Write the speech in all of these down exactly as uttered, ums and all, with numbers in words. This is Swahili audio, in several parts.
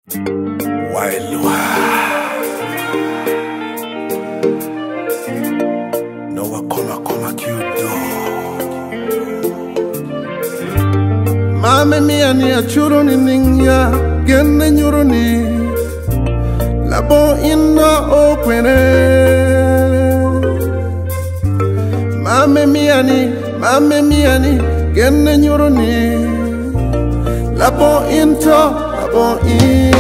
Wailua no wakoma koma kyudo Mame mia ni achuro ni ninja genne nyuro ni labo inna okwene Mame mia ni Mame mia ni genne nyuro ni labo into labo in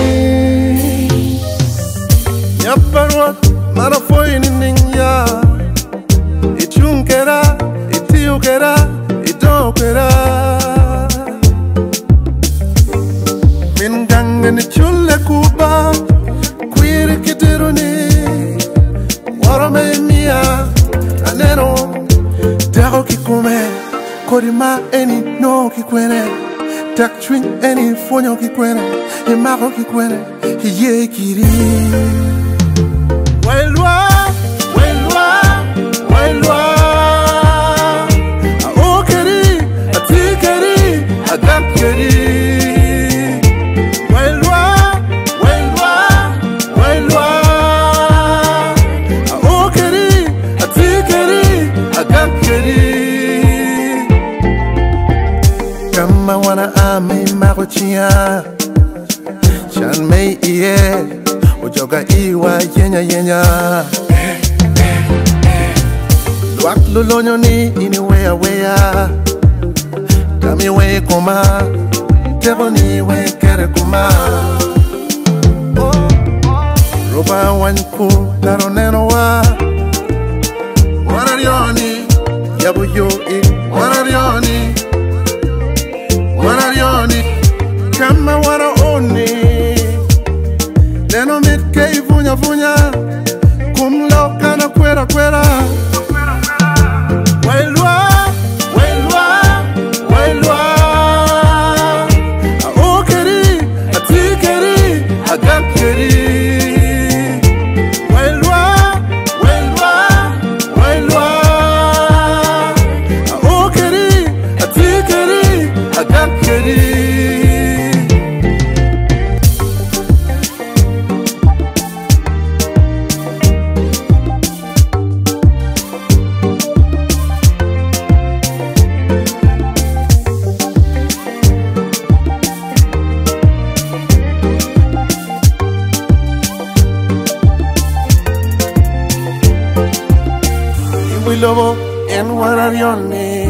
Yaparwa marafoy ni ninja Ichunkera itiukera idokera Min gange ni chulle kuba Quiri kitiruni Warame mia Anero Dero kikume Korima eni no kikwene Tak twin eni fonyo kikwene Imaro kikwene Hiye kiri Wailua Wailua Wailua Aokeri Atikeri Agakeri Kama wana ame marochia Chan mei iye Ujoga iwa yenya yenya Luak lulonyo ni ini wea wea Kami we koma Tebo ni we kere kuma Roba wanku Daro neno wa Wanarioni Yabu yo i Wanarioni Wanarioni Kama wana oni Neno mitke ivunya vunya Kumlo kana kwera kwera Wailua Wailua Wailua Aokeri Atikeri Agakeri Wailua Wailua Wailua Aokeri Atikeri Agakeri Lobo en Wanarioni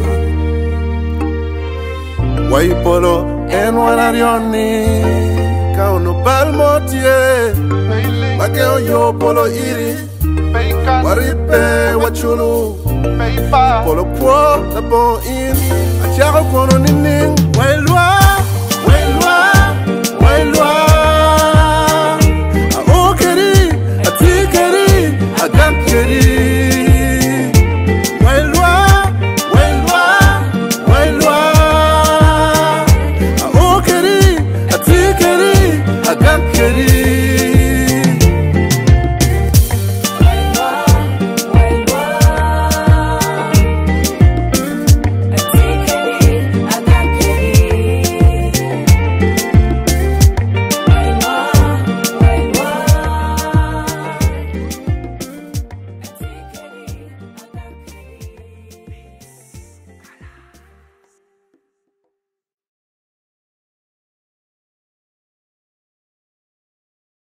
Waipolo en Wanarioni Kauno palmotie Makeo yo polo iri Waripe wachulu Polo po labo in Acharo kono nining Wailua